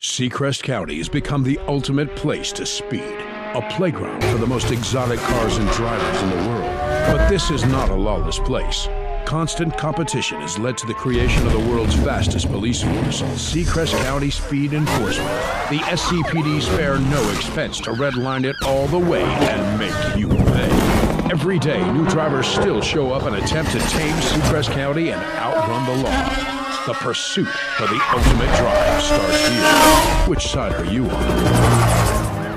Seacrest County has become the ultimate place to speed, a playground for the most exotic cars and drivers in the world. But this is not a lawless place. Constant competition has led to the creation of the world's fastest police force, Seacrest County Speed Enforcement. The SCPD spare no expense to redline it all the way and make you pay. Every day, new drivers still show up and attempt to tame Seacrest County and outrun the law. The pursuit for the ultimate drive starts here. Which side are you on?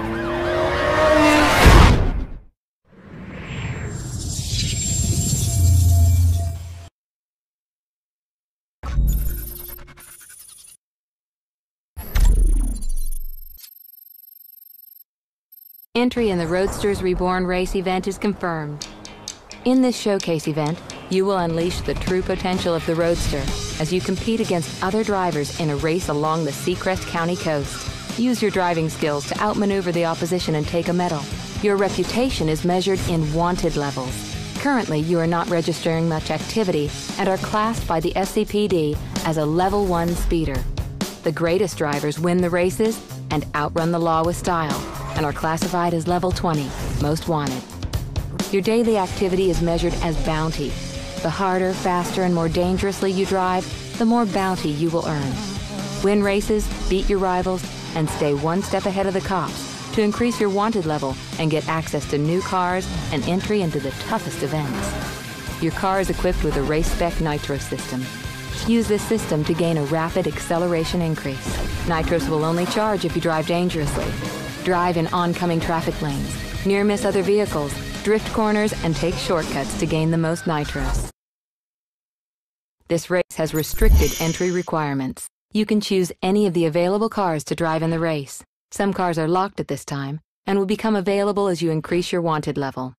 Entry in the Roadsters Reborn race event is confirmed. In this showcase event, you will unleash the true potential of the Roadster as you compete against other drivers in a race along the Seacrest County coast. Use your driving skills to outmaneuver the opposition and take a medal. Your reputation is measured in wanted levels. Currently, you are not registering much activity and are classed by the SCPD as a Level 1 speeder. The greatest drivers win the races and outrun the law with style, and are classified as Level 20, Most Wanted. Your daily activity is measured as bounty. The harder, faster, and more dangerously you drive, the more bounty you will earn. Win races, beat your rivals, and stay one step ahead of the cops to increase your wanted level and get access to new cars and entry into the toughest events. Your car is equipped with a race-spec nitro system. Use this system to gain a rapid acceleration increase. Nitros will only charge if you drive dangerously. Drive in oncoming traffic lanes, near-miss other vehicles, drift corners, and take shortcuts to gain the most nitros. This race has restricted entry requirements. You can choose any of the available cars to drive in the race. Some cars are locked at this time and will become available as you increase your wanted level.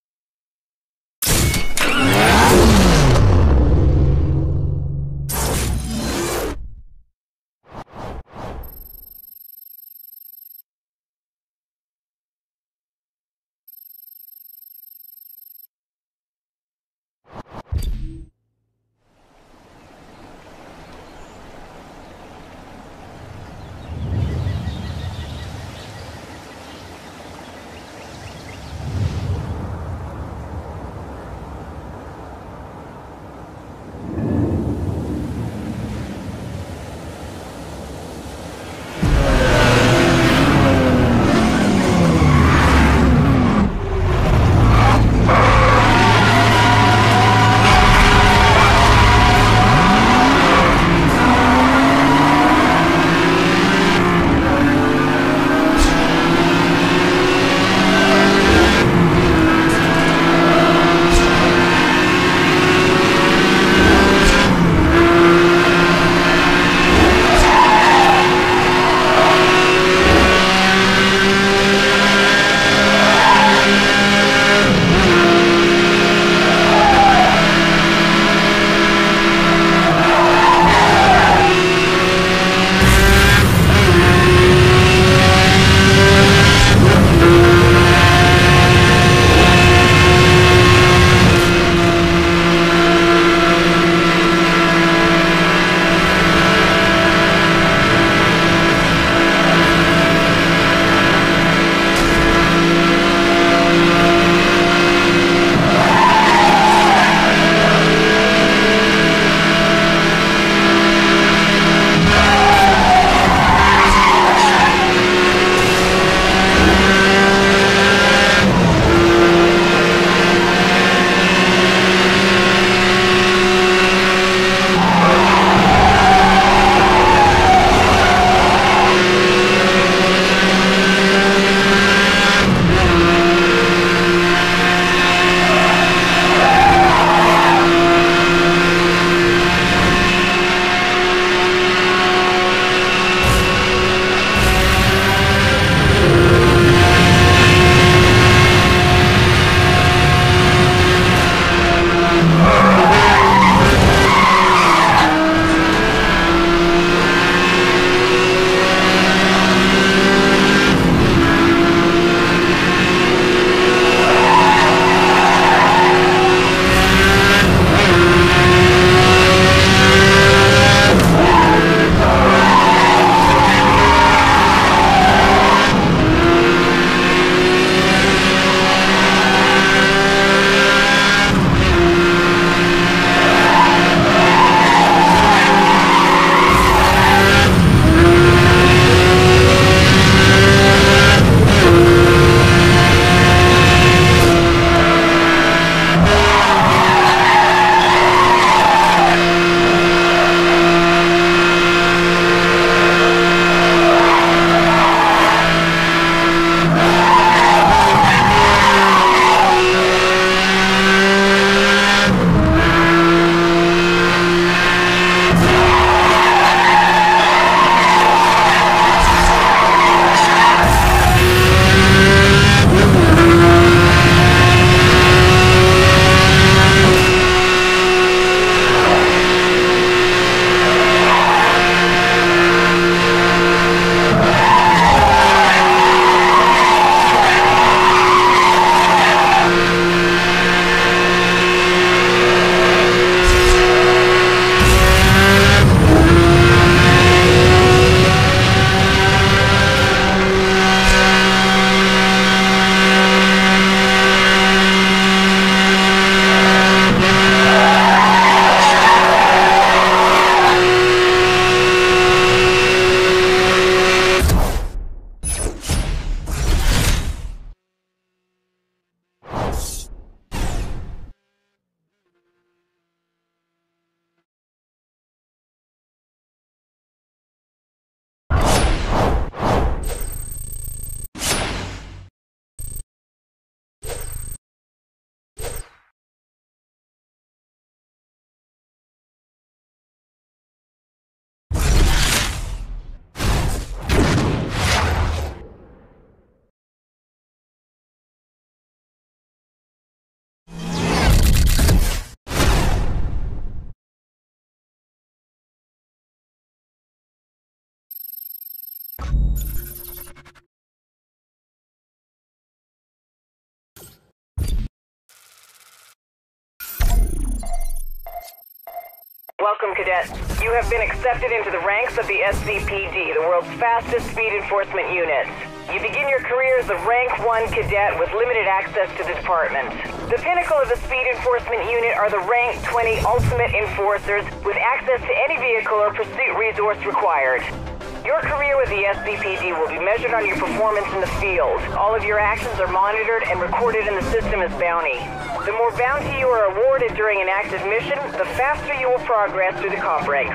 Welcome, Cadet. You have been accepted into the ranks of the SCPD, the world's fastest speed enforcement unit. You begin your career as a Rank 1 Cadet with limited access to the department. The pinnacle of the speed enforcement unit are the Rank 20 Ultimate Enforcers with access to any vehicle or pursuit resource required. Your career with the SCPD will be measured on your performance in the field. All of your actions are monitored and recorded in the system as bounty. The more bounty you are awarded during an active mission, the faster you will progress through the comp ranks.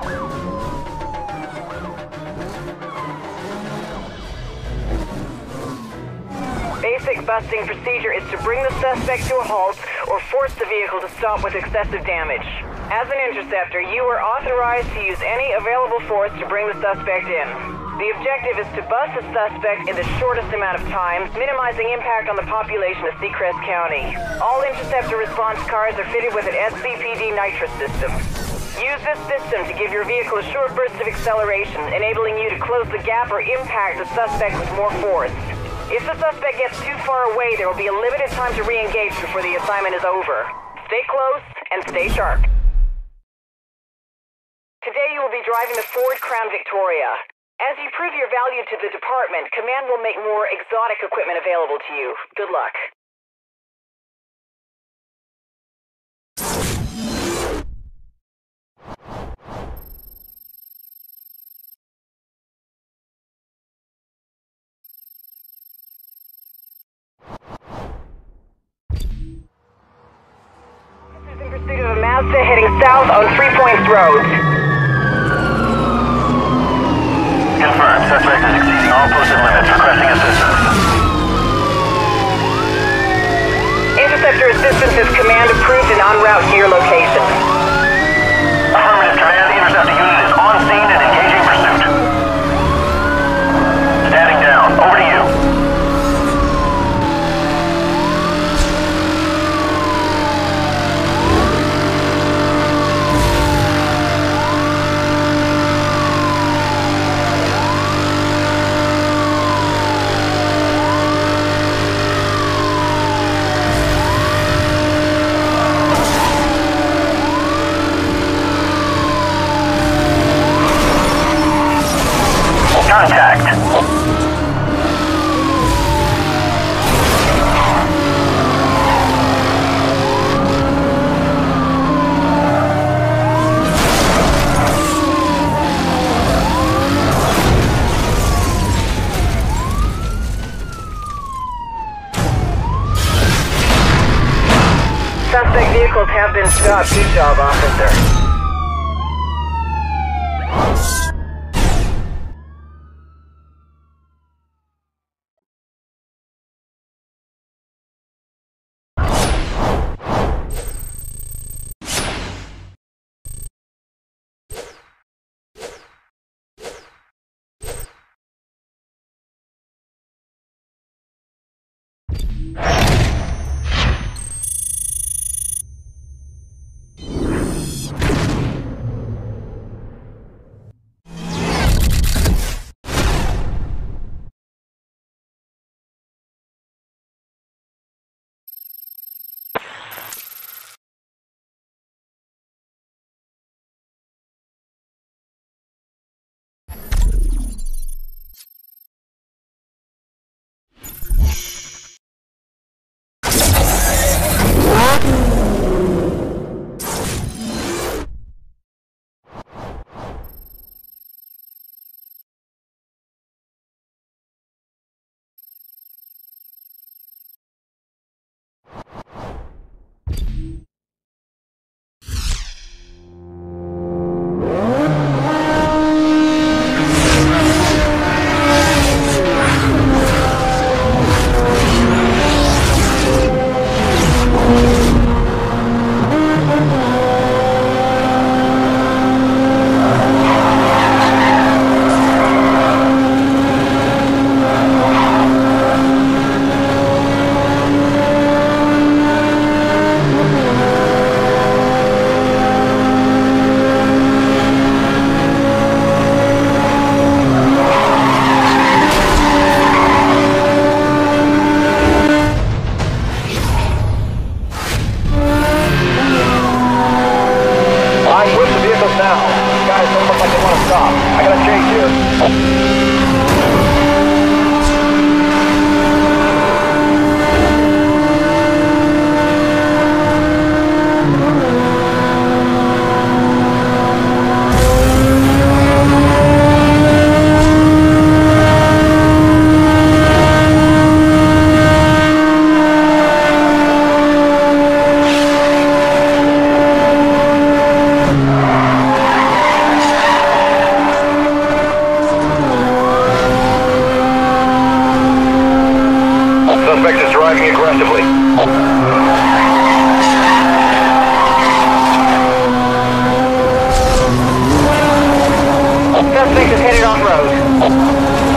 Basic busting procedure is to bring the suspect to a halt or force the vehicle to stop with excessive damage. As an interceptor, you are authorized to use any available force to bring the suspect in. The objective is to bust the suspect in the shortest amount of time, minimizing impact on the population of Seacrest County. All interceptor response cars are fitted with an SCPD nitrous system. Use this system to give your vehicle a short burst of acceleration, enabling you to close the gap or impact the suspect with more force. If the suspect gets too far away, there will be a limited time to re-engage before the assignment is over. Stay close and stay sharp. Today you will be driving the Ford Crown Victoria. As you prove your value to the department, Command will make more exotic equipment available to you. Good luck. Officers in pursuit of a Mazda heading south on 3 Points Road. Confirmed. Suspect is exceeding all posted limits. Requesting assistance. Interceptor assistance is command approved and en route to your location. Affirmative, command. Interceptor unit is on scene and engaging pursuit. Standing down. Over to you. Contact. Suspect vehicles have been stopped. Good job, officer. driving aggressively. Suspect is headed off-road.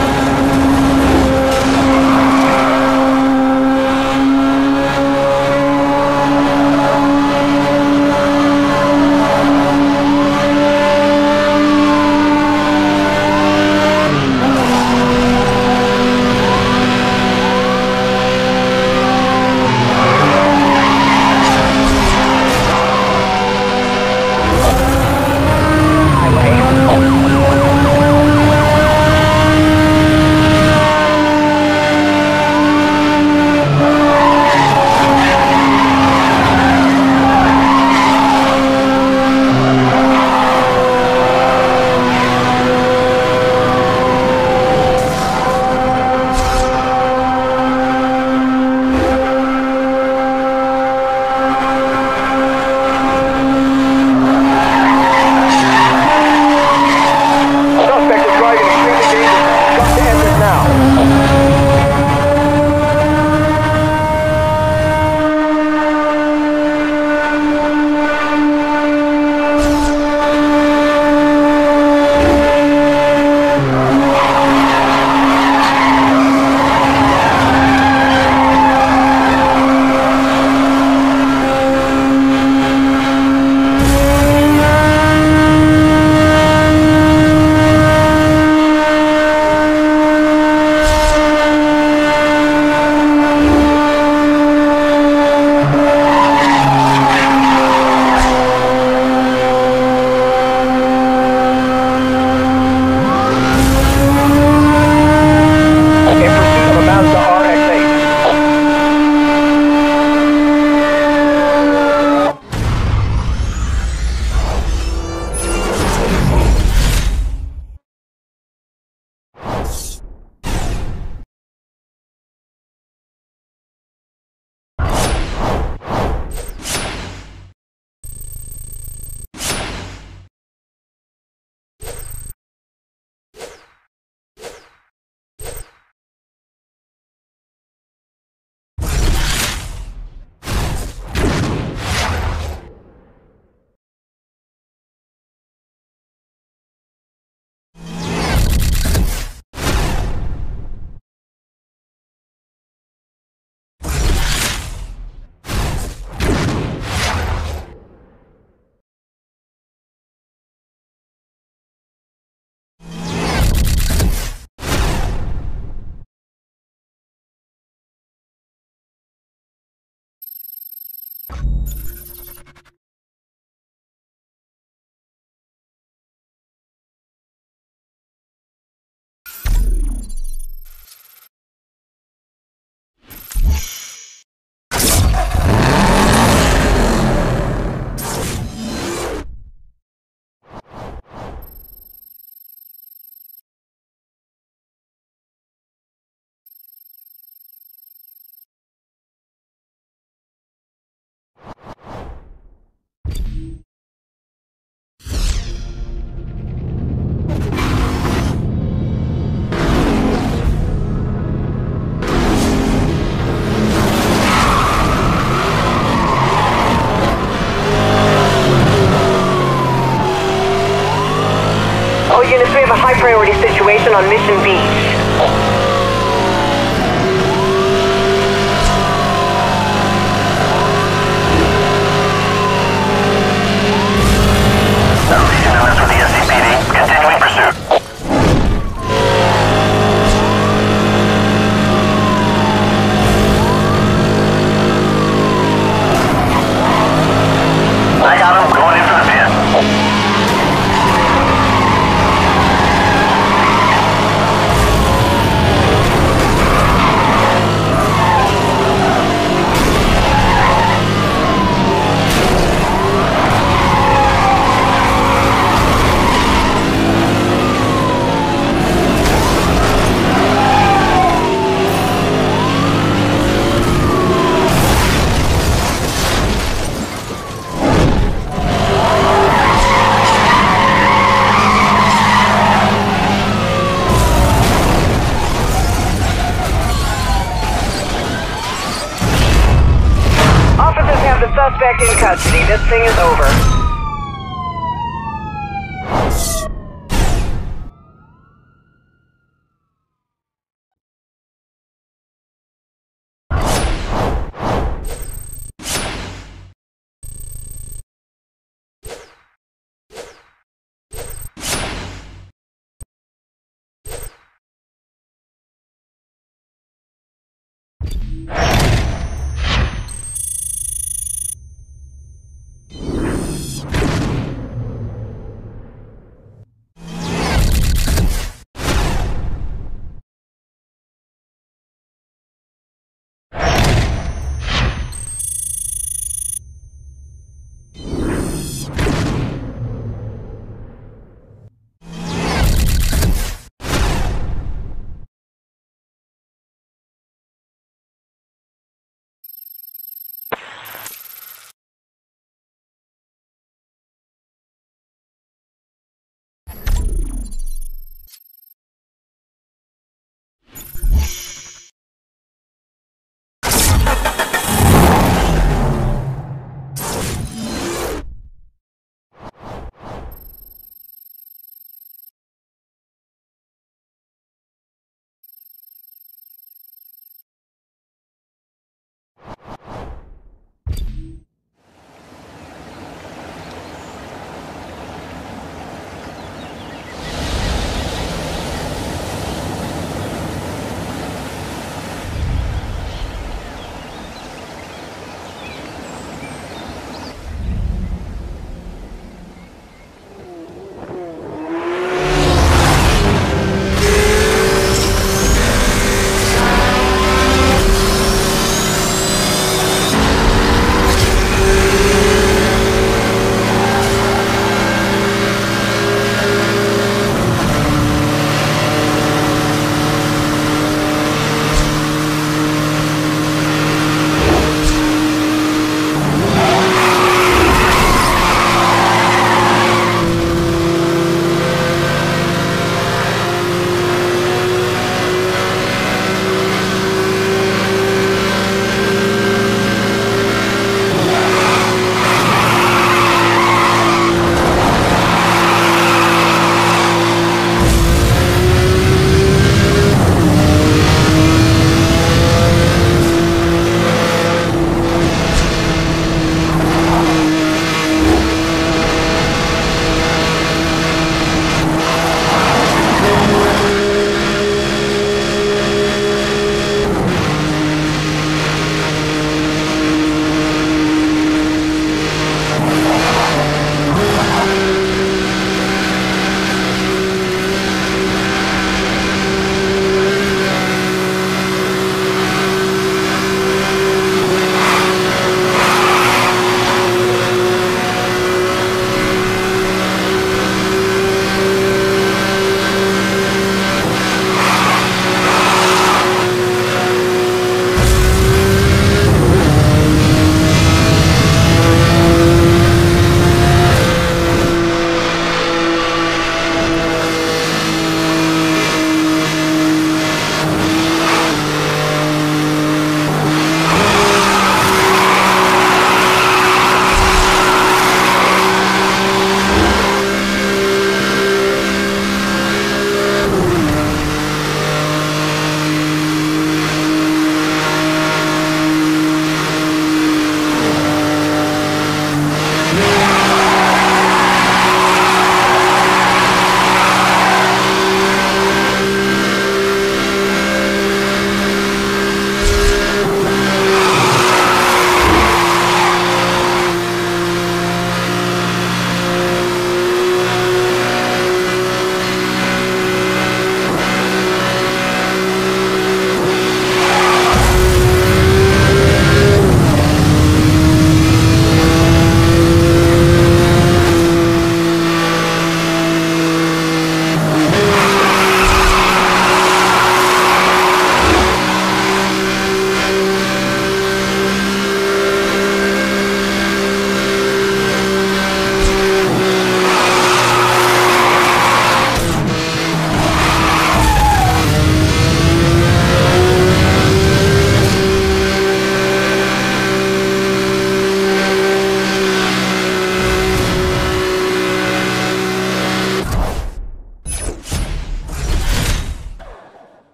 in custody. This thing is over.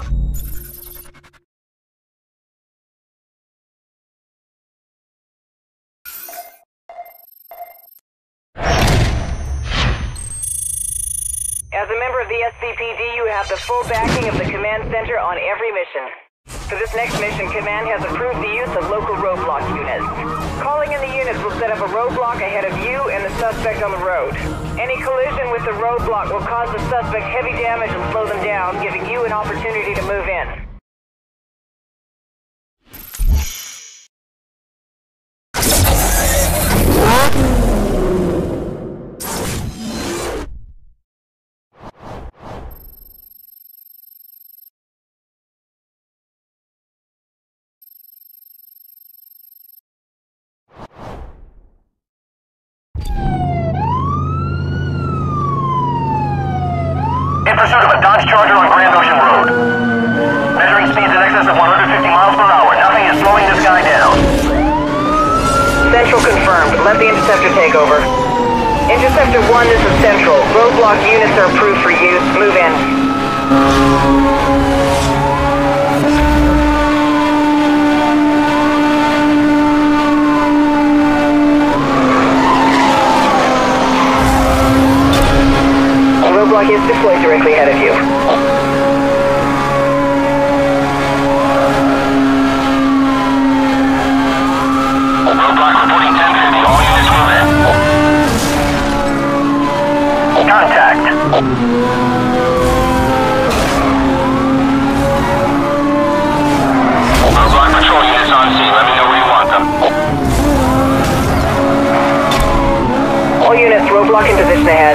As a member of the SCPD, you have the full backing of the command center on every mission. For this next mission, Command has approved the use of local roadblock units. Calling in the units will set up a roadblock ahead of you and the suspect on the road. Any collision with the roadblock will cause the suspect heavy damage and slow them down, giving you an opportunity to move in. In pursuit of a Dodge Charger on Grand Ocean Road. Measuring speeds in excess of 150 miles per hour. Nothing is slowing this guy down. Central confirmed. Let the Interceptor take over. Interceptor 1, this is Central. Roadblock units are approved for use. Move in. Roadblock is deployed directly ahead of you. Roadblock reporting 1050. All units move in. Contact. Roadblock patrol units on scene. Let me know where you want them. All units, roadblock in position ahead.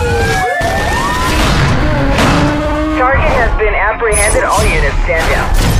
Target has been apprehended. All units, stand down.